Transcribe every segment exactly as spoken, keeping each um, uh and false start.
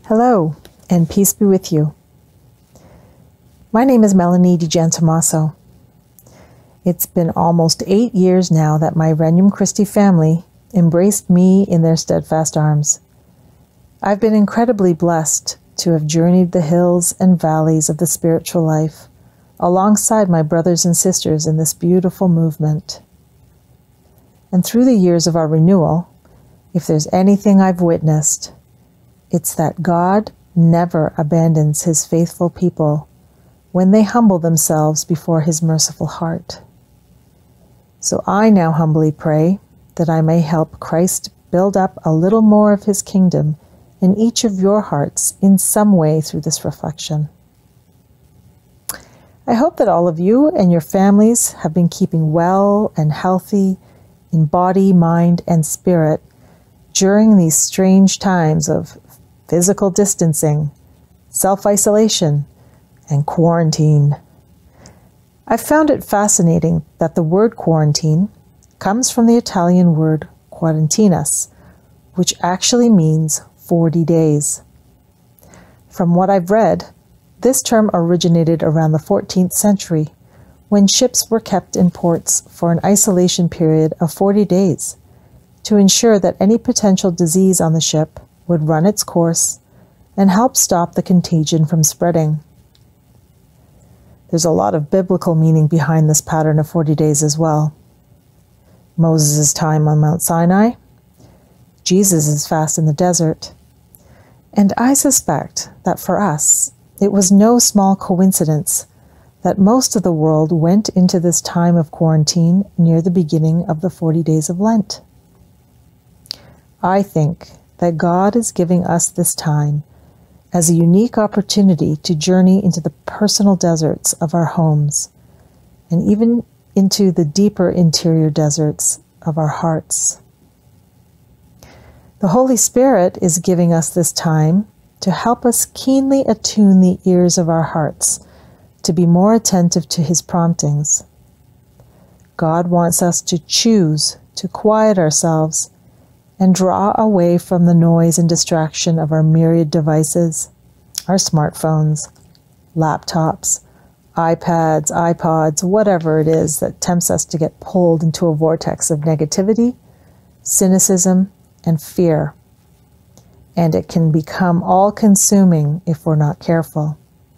Hello, and peace be with you. My name is Melanie Digiantommaso. It's been almost eight years now that my Regnum Christi family embraced me in their steadfast arms. I've been incredibly blessed to have journeyed the hills and valleys of the spiritual life alongside my brothers and sisters in this beautiful movement. And through the years of our renewal, if there's anything I've witnessed, it's that God never abandons his faithful people when they humble themselves before his merciful heart. So I now humbly pray that I may help Christ build up a little more of his kingdom in each of your hearts in some way through this reflection. I hope that all of you and your families have been keeping well and healthy in body, mind, and spirit during these strange times of physical distancing, self-isolation, and quarantine. I found it fascinating that the word quarantine comes from the Italian word quarantinas, which actually means forty days. From what I've read, this term originated around the fourteenth century, when ships were kept in ports for an isolation period of forty days to ensure that any potential disease on the ship would run its course and help stop the contagion from spreading. There's a lot of biblical meaning behind this pattern of forty days as well. Moses' time on Mount Sinai, Jesus' fast in the desert, and I suspect that for us, it was no small coincidence that most of the world went into this time of quarantine near the beginning of the forty days of Lent. I think that God is giving us this time as a unique opportunity to journey into the personal deserts of our homes and even into the deeper interior deserts of our hearts. The Holy Spirit is giving us this time to help us keenly attune the ears of our hearts to be more attentive to his promptings. God wants us to choose to quiet ourselves and draw away from the noise and distraction of our myriad devices, our smartphones, laptops, iPads, iPods, whatever it is that tempts us to get pulled into a vortex of negativity, cynicism, and fear. And it can become all-consuming if we're not careful.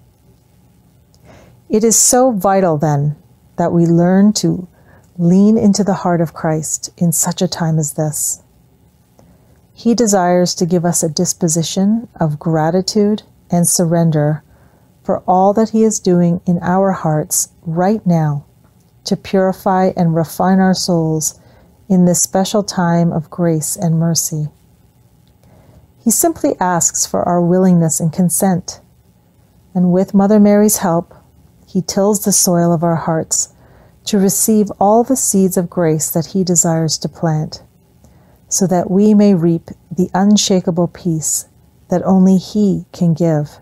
It is so vital, then, that we learn to lean into the heart of Christ in such a time as this. He desires to give us a disposition of gratitude and surrender for all that he is doing in our hearts right now to purify and refine our souls in this special time of grace and mercy. He simply asks for our willingness and consent, and with Mother Mary's help, he tills the soil of our hearts to receive all the seeds of grace that he desires to plant, so that we may reap the unshakable peace that only he can give.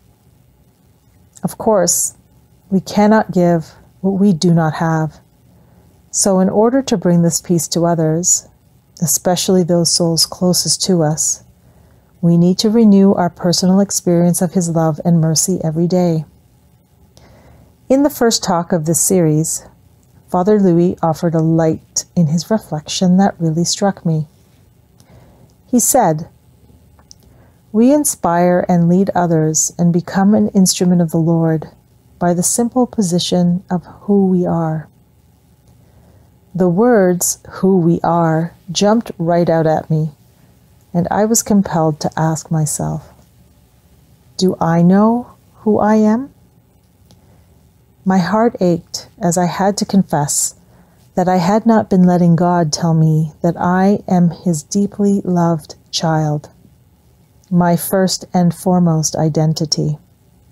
Of course, we cannot give what we do not have. So in order to bring this peace to others, especially those souls closest to us, we need to renew our personal experience of his love and mercy every day. In the first talk of this series, Father Louis offered a light in his reflection that really struck me. He said, "We inspire and lead others and become an instrument of the Lord by the simple position of who we are." The words, "who we are," jumped right out at me, and I was compelled to ask myself, do I know who I am? My heart ached as I had to confess that I had not been letting God tell me that I am his deeply loved child, my first and foremost identity.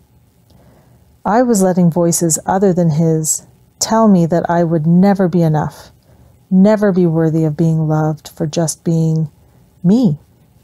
I was letting voices other than his tell me that I would never be enough, never be worthy of being loved for just being me.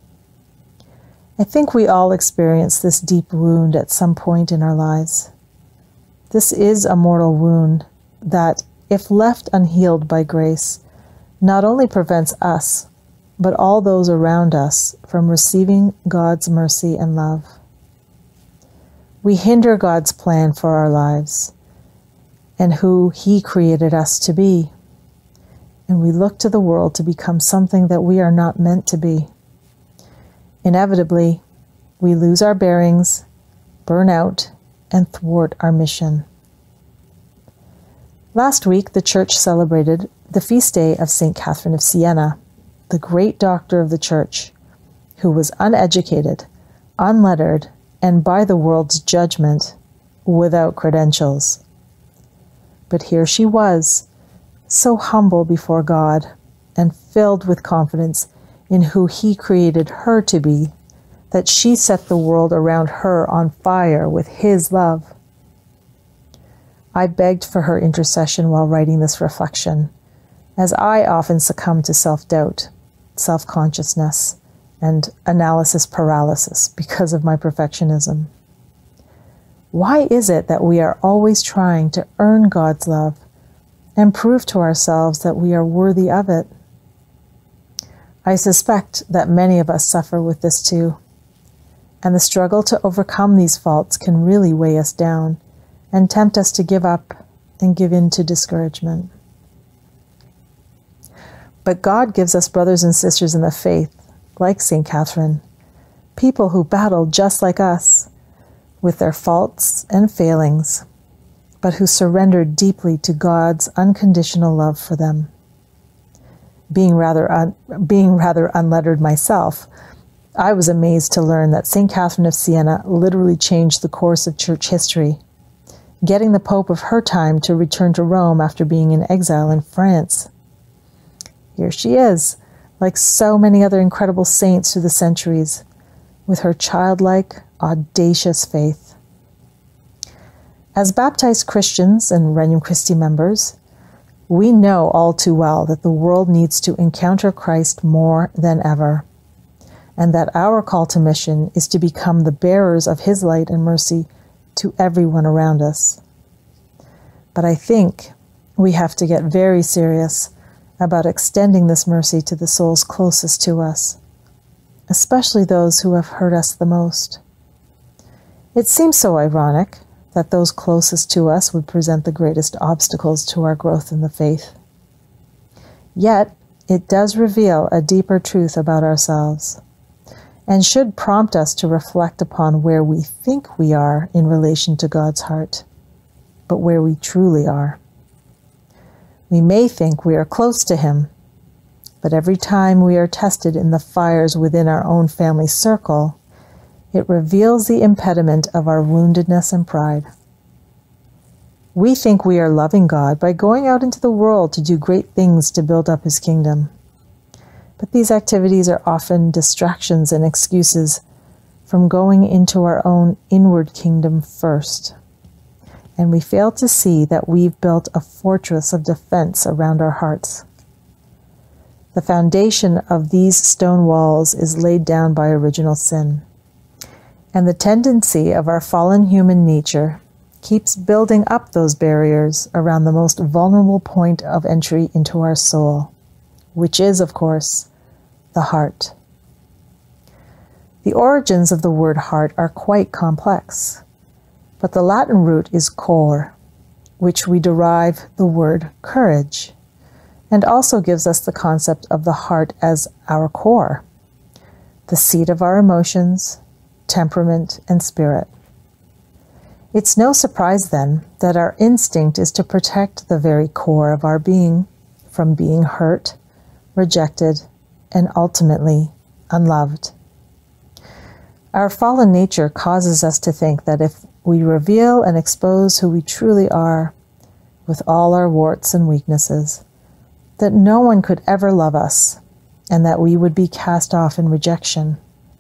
I think we all experience this deep wound at some point in our lives. This is a mortal wound that, if left unhealed by grace, not only prevents us, but all those around us from receiving God's mercy and love. We hinder God's plan for our lives and who He created us to be, and we look to the world to become something that we are not meant to be. Inevitably, we lose our bearings, burn out, and thwart our mission. Last week, the Church celebrated the feast day of Saint Catherine of Siena, the great doctor of the Church, who was uneducated, unlettered, and by the world's judgment, without credentials. But here she was, so humble before God, and filled with confidence in who He created her to be, that she set the world around her on fire with His love. I begged for her intercession while writing this reflection, as I often succumb to self-doubt, self-consciousness, and analysis paralysis because of my perfectionism. Why is it that we are always trying to earn God's love and prove to ourselves that we are worthy of it? I suspect that many of us suffer with this too, and the struggle to overcome these faults can really weigh us down and tempt us to give up and give in to discouragement. But God gives us brothers and sisters in the faith, like Saint Catherine, people who battle just like us, with their faults and failings, but who surrendered deeply to God's unconditional love for them. Being rather, un- being rather unlettered myself, I was amazed to learn that Saint Catherine of Siena literally changed the course of church history, getting the Pope of her time to return to Rome after being in exile in France. Here she is, like so many other incredible saints through the centuries, with her childlike, audacious faith. As baptized Christians and Regnum Christi members, we know all too well that the world needs to encounter Christ more than ever, and that our call to mission is to become the bearers of His light and mercy to everyone around us. But I think we have to get very serious about extending this mercy to the souls closest to us, especially those who have hurt us the most. It seems so ironic that those closest to us would present the greatest obstacles to our growth in the faith. Yet, it does reveal a deeper truth about ourselves, and should prompt us to reflect upon where we think we are in relation to God's heart, but where we truly are. We may think we are close to Him, but every time we are tested in the fires within our own family circle, it reveals the impediment of our woundedness and pride. We think we are loving God by going out into the world to do great things to build up His kingdom. But these activities are often distractions and excuses from going into our own inward kingdom first. And we fail to see that we've built a fortress of defense around our hearts. The foundation of these stone walls is laid down by original sin, and the tendency of our fallen human nature keeps building up those barriers around the most vulnerable point of entry into our soul, which is, of course, the heart. The origins of the word heart are quite complex, but the Latin root is cor, which we derive the word courage, and also gives us the concept of the heart as our core, the seat of our emotions, temperament, and spirit. It's no surprise, then, that our instinct is to protect the very core of our being from being hurt, rejected, and ultimately unloved. Our fallen nature causes us to think that if we reveal and expose who we truly are, with all our warts and weaknesses, that no one could ever love us, and that we would be cast off in rejection.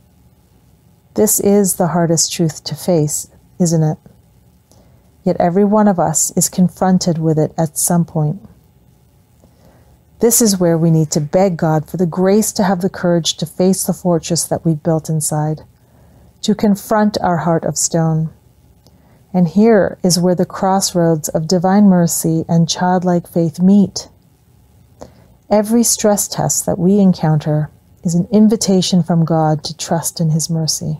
This is the hardest truth to face, isn't it? Yet every one of us is confronted with it at some point. This is where we need to beg God for the grace to have the courage to face the fortress that we've built inside, to confront our heart of stone. And here is where the crossroads of divine mercy and childlike faith meet. Every stress test that we encounter is an invitation from God to trust in His mercy.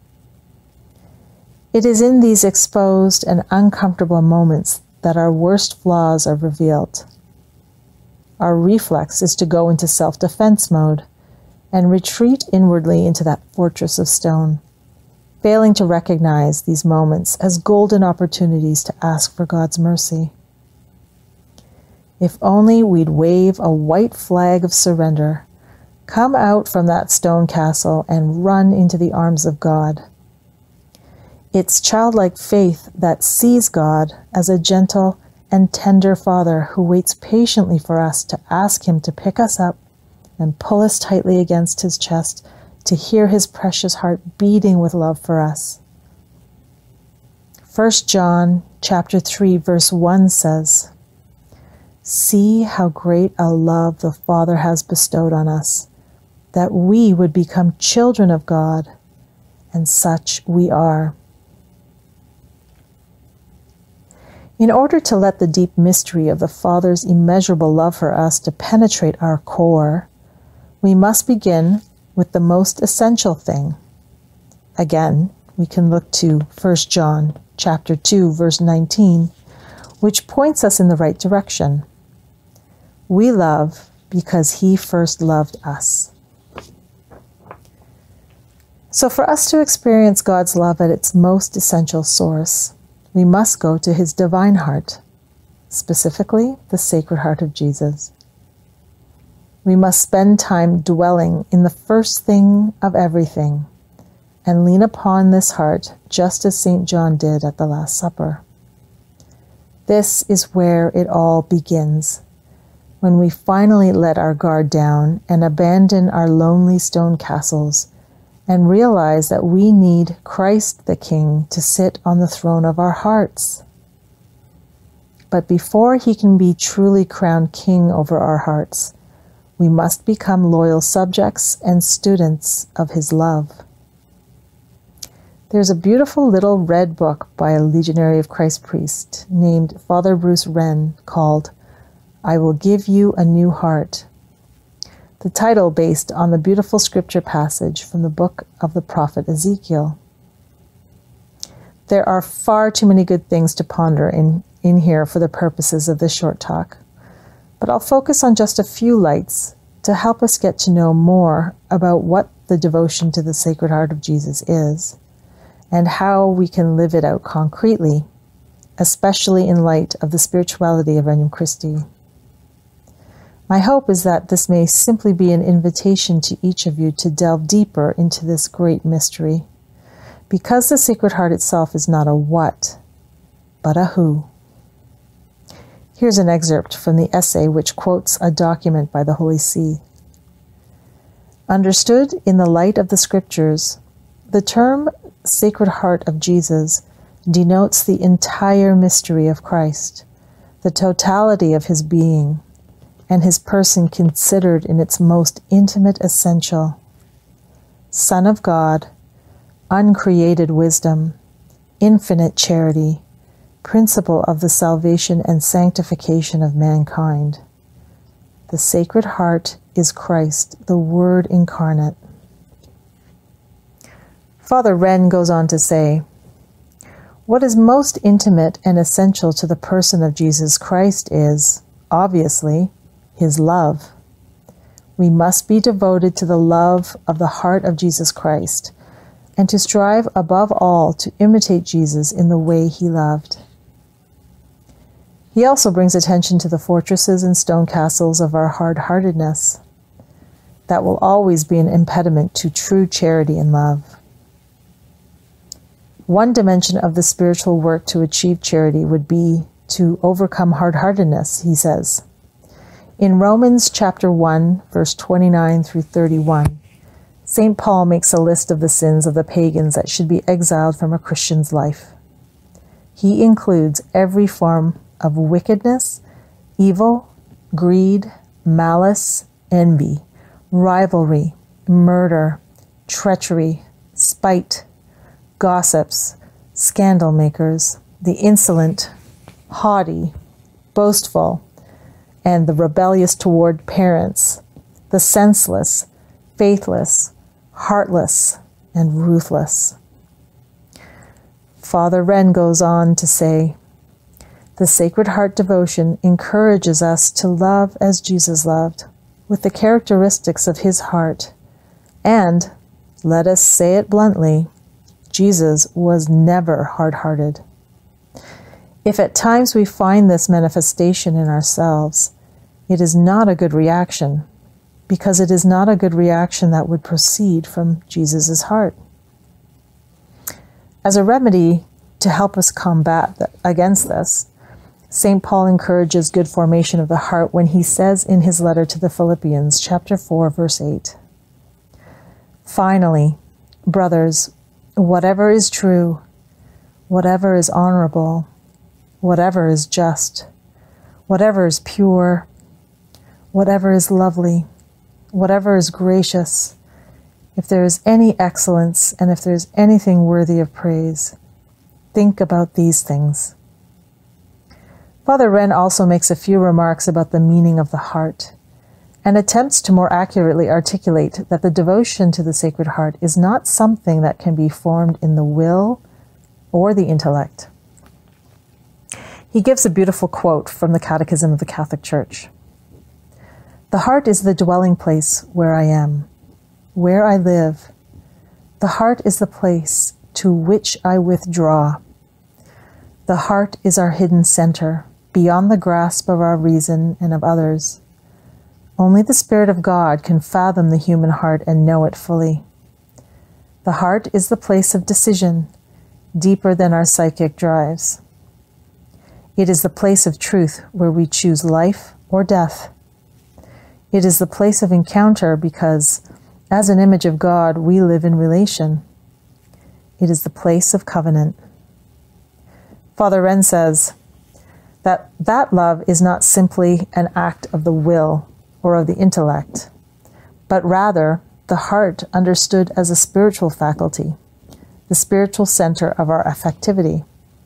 It is in these exposed and uncomfortable moments that our worst flaws are revealed. Our reflex is to go into self-defense mode and retreat inwardly into that fortress of stone, failing to recognize these moments as golden opportunities to ask for God's mercy. If only we'd wave a white flag of surrender, come out from that stone castle and run into the arms of God. It's childlike faith that sees God as a gentle and tender Father who waits patiently for us to ask Him to pick us up and pull us tightly against His chest to hear His precious heart beating with love for us. First John chapter three verse one says, "See how great a love the Father has bestowed on us, that we would become children of God, and such we are." In order to let the deep mystery of the Father's immeasurable love for us to penetrate our core, we must begin with the most essential thing. Again, we can look to First John chapter two verse nineteen, which points us in the right direction. We love because He first loved us. So for us to experience God's love at its most essential source, we must go to His divine heart, specifically the Sacred Heart of Jesus. We must spend time dwelling in the first thing of everything and lean upon this heart just as Saint John did at the Last Supper. This is where it all begins, when we finally let our guard down and abandon our lonely stone castles and realize that we need Christ the King to sit on the throne of our hearts. But before He can be truly crowned King over our hearts, we must become loyal subjects and students of His love. There's a beautiful little red book by a Legionary of Christ priest named Father Bruce Wren called "I Will Give You a New Heart." The title based on the beautiful scripture passage from the book of the prophet Ezekiel. There are far too many good things to ponder in, in here for the purposes of this short talk, but I'll focus on just a few lights to help us get to know more about what the devotion to the Sacred Heart of Jesus is, and how we can live it out concretely, especially in light of the spirituality of Regnum Christi. My hope is that this may simply be an invitation to each of you to delve deeper into this great mystery, because the Sacred Heart itself is not a what, but a who. Here's an excerpt from the essay which quotes a document by the Holy See. Understood in the light of the Scriptures, the term Sacred Heart of Jesus denotes the entire mystery of Christ, the totality of His being, and His person considered in its most intimate essential. Son of God, uncreated wisdom, infinite charity, principle of the salvation and sanctification of mankind. The Sacred Heart is Christ, the Word incarnate. Father Wren goes on to say, what is most intimate and essential to the person of Jesus Christ is, obviously, His love. We must be devoted to the love of the heart of Jesus Christ, and to strive above all to imitate Jesus in the way He loved. He also brings attention to the fortresses and stone castles of our hard-heartedness. That will always be an impediment to true charity and love. One dimension of the spiritual work to achieve charity would be to overcome hard-heartedness, he says. In Romans chapter one, verse twenty-nine through thirty-one, Saint Paul makes a list of the sins of the pagans that should be exiled from a Christian's life. He includes every form of wickedness, evil, greed, malice, envy, rivalry, murder, treachery, spite, gossips, scandal makers, the insolent, haughty, boastful, and the rebellious toward parents, the senseless, faithless, heartless, and ruthless. Father Wren goes on to say, the Sacred Heart devotion encourages us to love as Jesus loved, with the characteristics of his heart. And, let us say it bluntly, Jesus was never hard-hearted. If at times we find this manifestation in ourselves, it is not a good reaction, because it is not a good reaction that would proceed from Jesus' heart. As a remedy to help us combat th- against this, Saint Paul encourages good formation of the heart when he says in his letter to the Philippians, chapter four, verse eight, finally, brothers, whatever is true, whatever is honorable, whatever is just, whatever is pure, whatever is lovely, whatever is gracious, if there is any excellence and if there is anything worthy of praise, think about these things. Father Wren also makes a few remarks about the meaning of the heart and attempts to more accurately articulate that the devotion to the Sacred Heart is not something that can be formed in the will or the intellect. He gives a beautiful quote from the Catechism of the Catholic Church. The heart is the dwelling place where I am, where I live. The heart is the place to which I withdraw. The heart is our hidden center, beyond the grasp of our reason and of others. Only the Spirit of God can fathom the human heart and know it fully. The heart is the place of decision, deeper than our psychic drives. It is the place of truth where we choose life or death. It is the place of encounter because, as an image of God, we live in relation. It is the place of covenant. Father Wren says that that love is not simply an act of the will or of the intellect, but rather the heart understood as a spiritual faculty, the spiritual center of our affectivity.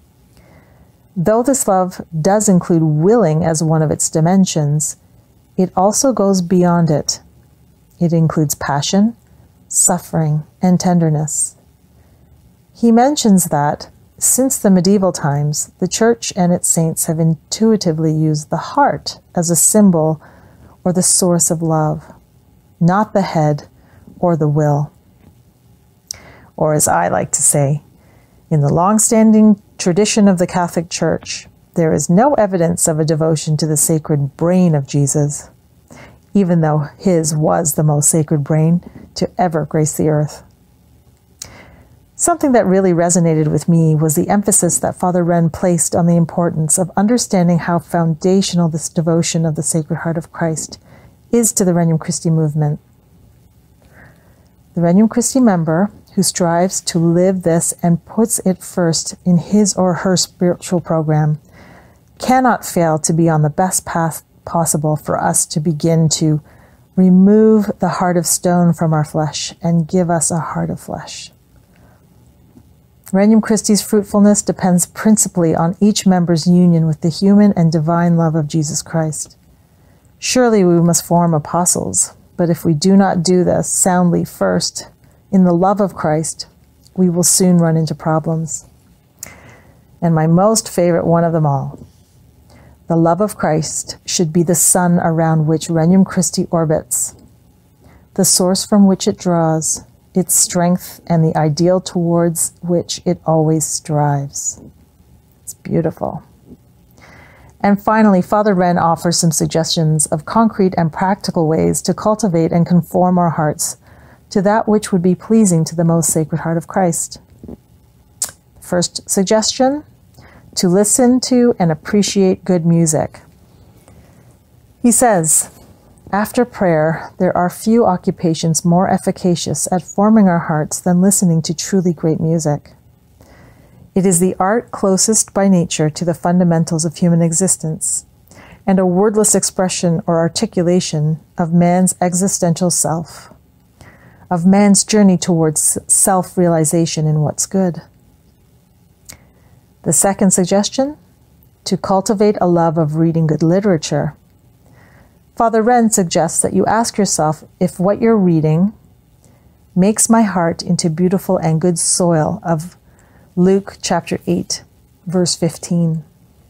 Though this love does include willing as one of its dimensions, it also goes beyond it. It includes passion, suffering, and tenderness. He mentions that, since the medieval times, the Church and its saints have intuitively used the heart as a symbol or the source of love, not the head or the will. Or as I like to say, in the long-standing tradition of the Catholic Church, there is no evidence of a devotion to the sacred brain of Jesus, even though his was the most sacred brain to ever grace the earth. Something that really resonated with me was the emphasis that Father Wren placed on the importance of understanding how foundational this devotion of the Sacred Heart of Christ is to the Regnum Christi movement. The Regnum Christi member who strives to live this and puts it first in his or her spiritual program cannot fail to be on the best path possible for us to begin to remove the heart of stone from our flesh and give us a heart of flesh. Regnum Christi's fruitfulness depends principally on each member's union with the human and divine love of Jesus Christ. Surely we must form apostles, but if we do not do this soundly first, in the love of Christ, we will soon run into problems. And my most favorite one of them all, the love of Christ should be the sun around which Regnum Christi orbits, the source from which it draws, its strength, and the ideal towards which it always strives. It's beautiful. And finally, Father Wren offers some suggestions of concrete and practical ways to cultivate and conform our hearts to that which would be pleasing to the most Sacred Heart of Christ. First suggestion, to listen to and appreciate good music. He says, after prayer, there are few occupations more efficacious at forming our hearts than listening to truly great music. It is the art closest by nature to the fundamentals of human existence, and a wordless expression or articulation of man's existential self, of man's journey towards self-realization in what's good. The second suggestion, to cultivate a love of reading good literature. Father Wren suggests that you ask yourself if what you're reading makes my heart into beautiful and good soil, of Luke chapter eight, verse fifteen.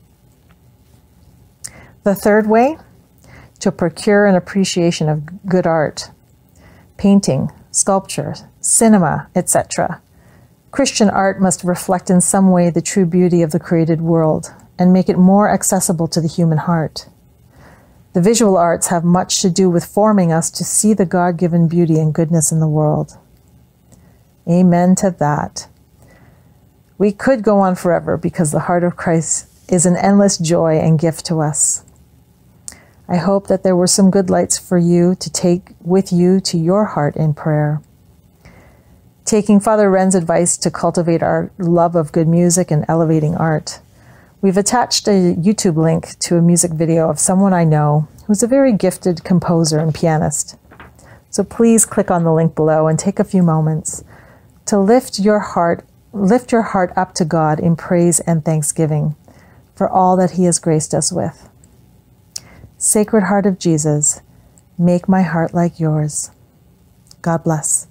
The third way, to procure an appreciation of good art, painting, sculpture, cinema, et cetera. Christian art must reflect in some way the true beauty of the created world and make it more accessible to the human heart. The visual arts have much to do with forming us to see the God-given beauty and goodness in the world. Amen to that. We could go on forever because the heart of Christ is an endless joy and gift to us. I hope that there were some good lights for you to take with you to your heart in prayer. Taking Father Wren's advice to cultivate our love of good music and elevating art, we've attached a YouTube link to a music video of someone I know who's a very gifted composer and pianist. So please click on the link below and take a few moments to lift your heart, lift your heart up to God in praise and thanksgiving for all that He has graced us with. Sacred Heart of Jesus, make my heart like yours. God bless.